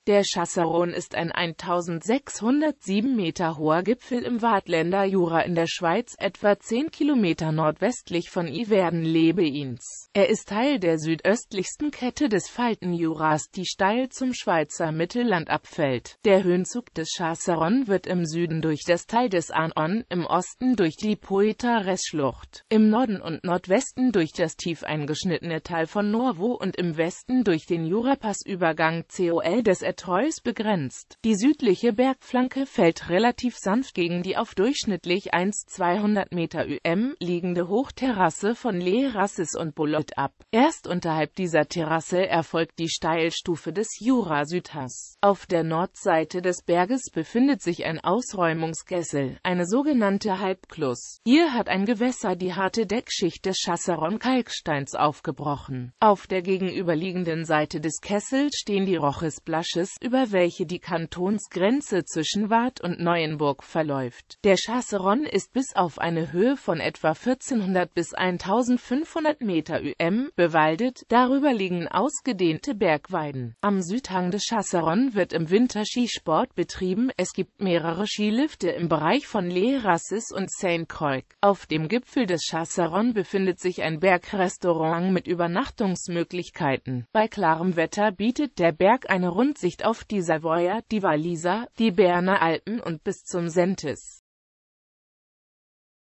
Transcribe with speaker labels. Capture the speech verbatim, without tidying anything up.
Speaker 1: Der Chasseron ist ein eintausendsechshundertsieben Meter hoher Gipfel im Waadtländer Jura in der Schweiz, etwa zehn Kilometer nordwestlich von Yverdon-les-Bains. Er ist Teil der südöstlichsten Kette des Falten-Juras, die steil zum Schweizer Mittelland abfällt. Der Höhenzug des Chasseron wird im Süden durch das Tal des Arnon, im Osten durch die Poitrares-Schlucht, im Norden und Nordwesten durch das tief eingeschnittene Tal von Norvaux und im Westen durch den Jurapass-Übergang Col des Étroits begrenzt. Die südliche Bergflanke fällt relativ sanft gegen die auf durchschnittlich eins bis zweihundert Meter Ö M liegende Hochterrasse von Les Rasses und Boulotte ab. Erst unterhalb dieser Terrasse erfolgt die Steilstufe des Jura-Südhang. Auf der Nordseite des Berges befindet sich ein Ausräumungskessel, eine sogenannte Halbklus. Hier hat ein Gewässer die harte Deckschicht des Chasseron-Kalksteins aufgebrochen. Auf der gegenüberliegenden Seite des Kessels stehen die Roches Blaches, über welche die Kantonsgrenze zwischen Waadt und Neuenburg verläuft. Der Chasseron ist bis auf eine Höhe von etwa vierzehnhundert bis eintausendfünfhundert Meter Ö M bewaldet, darüber liegen ausgedehnte Bergweiden. Am Südhang des Chasseron wird im Winter Skisport betrieben, es gibt mehrere Skilifte im Bereich von Les Rasses und Saint-Croix. Auf dem Gipfel des Chasseron befindet sich ein Bergrestaurant mit Übernachtungsmöglichkeiten. Bei klarem Wetter bietet der Berg eine Rundsicht auf die Savoia, die Walliser, die Berner Alpen und bis zum Sentis.